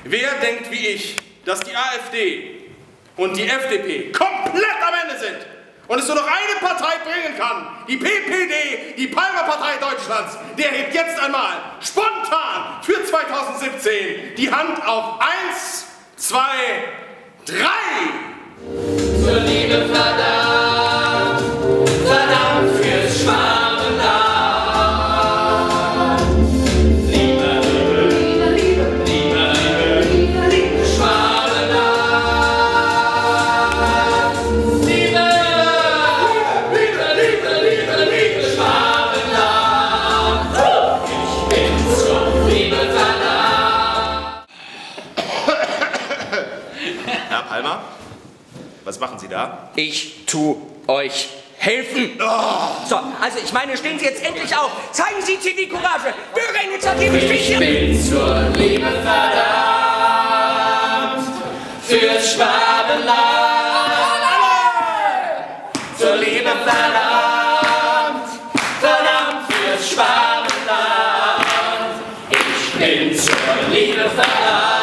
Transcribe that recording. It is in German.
Wer denkt wie ich, dass die AfD und die FDP komplett am Ende sind und es nur noch eine Partei bringen kann, die PPD, die Palmerpartei Deutschlands, der hebt jetzt einmal spontan für 2017 die Hand auf 1, 2, 3. Zur Liebe verdammt, verdammt fürs Schwabenland. Liebe, Liebe, Liebe, Liebe, Liebe, Liebe, Liebe, Schwabenland. Liebe, Liebe, Liebe, Liebe, Liebe, Schwabenland. Ich bin zur Liebe verdammt. Herr Palmer? Was machen Sie da? Ich tu euch helfen. Oh. So, also ich meine, stehen Sie jetzt endlich auf. Zeigen Sie Zivilcourage. Bürgerinitiative Ich bin zur Liebe verdammt, fürs Schwabenland. Zur Liebe verdammt, verdammt fürs Schwabenland. Ich bin zur Liebe verdammt.